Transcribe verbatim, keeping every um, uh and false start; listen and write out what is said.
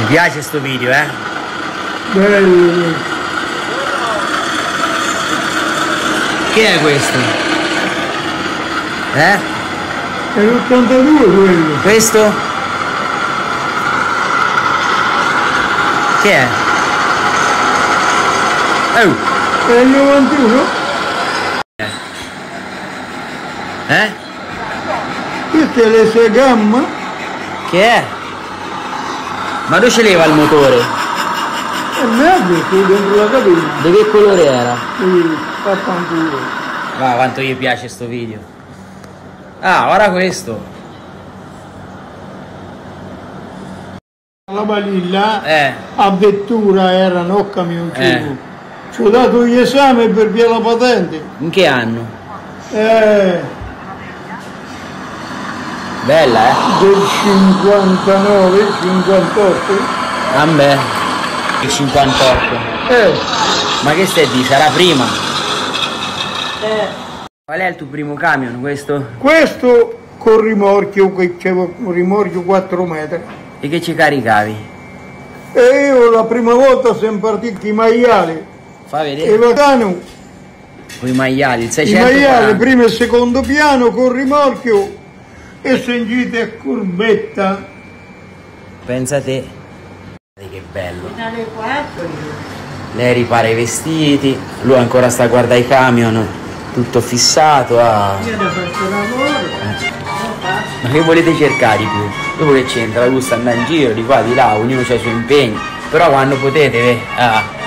piace sto video, eh? Bello. Che è questo? Eh? È l'ottantadue quello. Questo? Che è? Oh! È il novantuno? Eh? Questa è l'S Gamma? Che è? Ma dove ce leva il motore? È verde, qui dentro la cabina. Di che colore era? Sì, vaffanculo. Ma quanto gli piace sto video. Ah, ora questo. La Balilla Eh. a vettura era, no camioncino. Eh. Ci ho dato gli esami per via la patente. In che anno? Eh, Bella, eh? del cinquantanove, cinquantotto. Vabbè. Il cinquantotto. Eh, Ma che stai di? Sarà prima. Eh. Qual è il tuo primo camion, questo? questo con rimorchio, che c'è un rimorchio quattro metri. E che ci caricavi? E io la prima volta siamo partiti i maiali, Fa e vedere. Vacano, Con i maiali, il i seicento. maiali, primo e secondo piano con rimorchio e sentite a curbetta. Pensa te. Che bello. Lei ripara i vestiti, lui ancora sta a guardare i camion, tutto fissato. Ah. Io ne faccio lavoro. Ma che volete cercare di più? Dopo che c'entra, lui sta andando in giro, di qua, di là, ognuno ha i suoi impegni. Però quando potete, eh, ah,